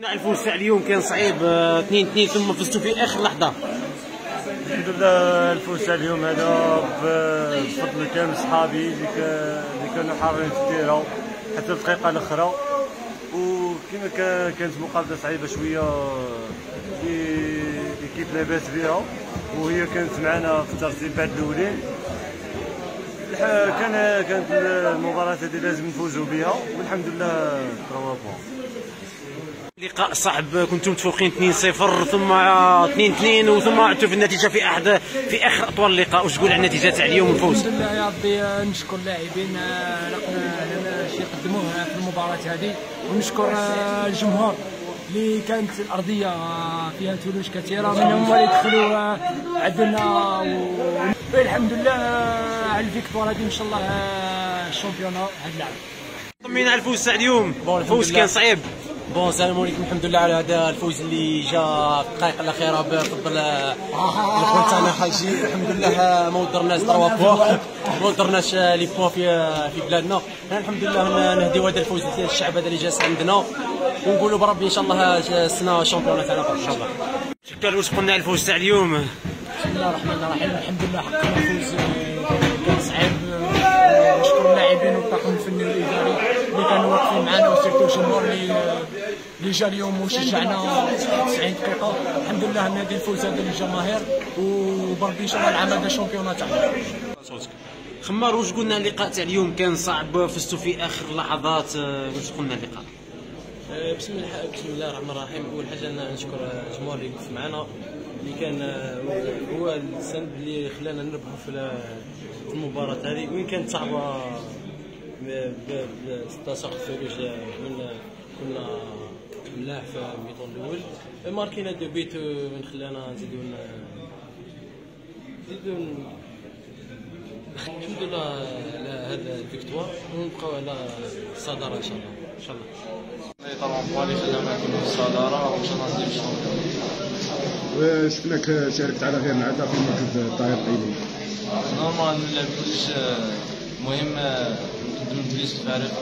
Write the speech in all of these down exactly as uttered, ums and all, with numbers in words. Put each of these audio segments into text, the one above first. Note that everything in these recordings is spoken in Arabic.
الفوز تاع اليوم كان صعيب اثنين اثنين ثم فزتوا في اخر لحظه. الحمد لله الفوز تاع اليوم هذا بفضل كامل صحابي اللي كانوا حاضرين في التيره حتى الدقيقه الاخرى، وكما كانت مقابله صعيبه شويه ليكيب لاباس بها، وهي كانت معنا في الترتيب بعد الاولين. كان كانت المباراه هذه لازم نفوزوا بها والحمد لله ثلاثة بوان. لقاء صعب، كنتم متفوقين اثنين صفر ثم اثنين اثنين وثم عدتوا في النتيجه في احد في اخر اطوال اللقاء. واش تقول على النتيجه تاع اليوم والفوز؟ الحمد لله يا ربي، نشكر اللاعبين لنا شي قدموه في المباراه هذه، ونشكر الجمهور اللي كانت الارضيه فيها ثلوج كثيره منهم اللي دخلوا عندنا، والحمد لله على الفيكتوار هذه ان شاء الله الشامبيون هذا العام. طمنا على الفوز تاع اليوم، الفوز كان صعيب. بون السلام عليكم، الحمد لله على هذا الفوز اللي جا في الدقائق الاخيره بفضل الخوان تاعنا حاجي. الحمد لله ما ودرناش ثلاثة بوان، ما ودرناش لي بوان في في بلادنا. الحمد لله نهديو هذا الفوز للشعب هذا اللي جالس عندنا، ونقولوا بربي ان شاء الله السنه الشامبيون تاعنا ان شاء الله. شكرا. واش قلنا على الفوز تاع اليوم؟ بسم الله الرحمن الرحيم، الحمد لله حققنا فوز كان صعيب. نشكر اللاعبين والطاقم الفني والاداري اللي كانوا واقفين معنا، وسيرتو الجمهور اللي اللي جا اليوم وشجعنا تسعين دقيقه. الحمد لله نادي الفوز هذا للجماهير، وبربي ان شاء الله العام هذا الشامبيون تاعنا. خمار، واش قلنا اللقاء تاع اليوم كان صعب، فزتوا في اخر لحظات، واش قلنا اللقاء؟ بسم الله بسم الله الرحمن الرحيم. اول حاجه نشكر الجمهور اللي وقف معنا، اللي كان هو السند اللي خلانا نربحوا في المباراه هذه، وين كانت صعبه ب ستة عشر ثلوج. كنا ملاح في الميطون الاول، ماركينا دو بيت من خلانا نزيدو نزيدو الحمد لله على هذا الفيكتوار، ونبقاو على الصداره ان شاء الله ان شاء الله. طبعا بوالي خلانا نكونوا في الصداره وان شاء الله نزيدو الشامبيون. شفناك شاركت على غير العاده في مركز الطائر الطيبي. نورمال ما لعبتش، المهم نقدم بليس الفارق.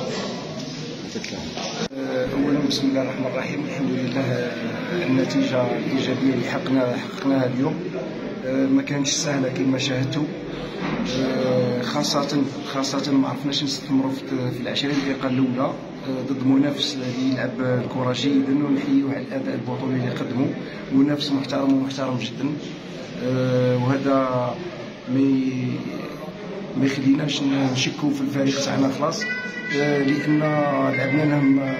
اولا بسم الله الرحمن الرحيم، الحمد لله النتيجه الايجابيه اللي حققنا حققناها اليوم ما كانتش سهله كما شاهدتوا، خاصه خاصه ما عرفناش نستمروا في العشرين دقيقه الاولى ضد منافس اللي يلعب الكره جيدا، ونحيوه على الاداء البطولي اللي قدمه، منافس محترم ومحترم جدا. وهذا ما يخليناش نشكوا في الفريق تاعنا خلاص، لان لعبنا لهم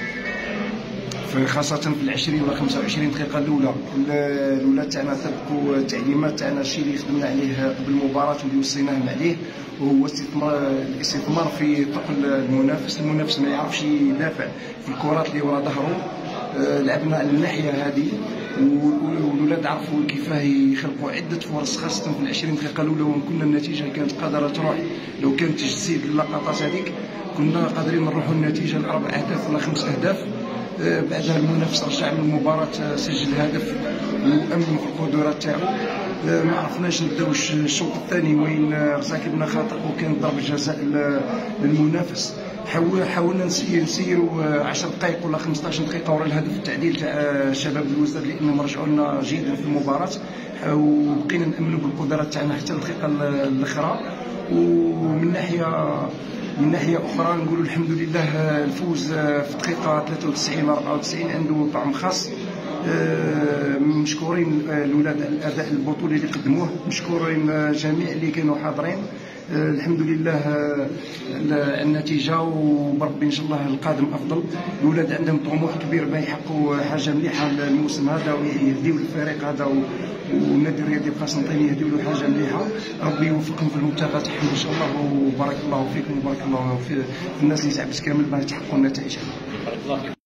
خاصة في العشرين ولا خمسة وعشرين دقيقة الأولى. الأولى تاعنا طبقوا التعليمات تاعنا، الشيء اللي خدمنا عليه قبل المباراة واللي وصيناهم عليه، وهو استثمار الاستثمار في ثقل المنافس. المنافس ما يعرفش يدافع في الكرات اللي ورا ظهره. لعبنا على الناحية هذه، والولاد عرفوا كيفاه يخلقوا عدة فرص خاصة في العشرين دقيقة الأولى، وإن كنا النتيجة كانت قادرة تروح. لو كانت تجسيد اللقطات هذيك كنا قادرين نروحوا النتيجة لأربع أهداف ولا خمس أهداف. بعدها المنافس رجع من المباراة، سجل هدف وأمن في القدرات تاعو. ما عرفناش نبداو الشوط الثاني وين ارتكبنا خطأ وكان ضربة جزاء للمنافس. حاولنا نسيروا عشر دقائق ولا خمسطاش دقيقة ورا الهدف التعديل تاع شباب الوزداد، لأنهم رجعوا لنا جيدا في المباراة، وبقينا نأمنوا بالقدرات تاعنا حتى الدقيقة الأخرى. ومن ناحية من ناحيه اخرى نقولوا الحمد لله الفوز في الدقيقه ثلاثة وتسعين أربعة وتسعين عنده طعم خاص. مشكورين الاولاد على الاداء البطولي اللي قدموه، مشكورين جميع اللي كانوا حاضرين. الحمد لله النتيجه، وبربي ان شاء الله القادم افضل. الاولاد عندهم طموح كبير باه يحققوا حاجه مليحه الموسم هذا، ويهديوا الفريق هذا والنادي الرياضي بقسنطينه يهديوا له حاجه مليحه. ربي يوفقهم في المبتغى تاعهم ان شاء الله، وبارك الله فيكم وبارك الله في الناس اللي تعبت كامل باه يتحققوا النتائج.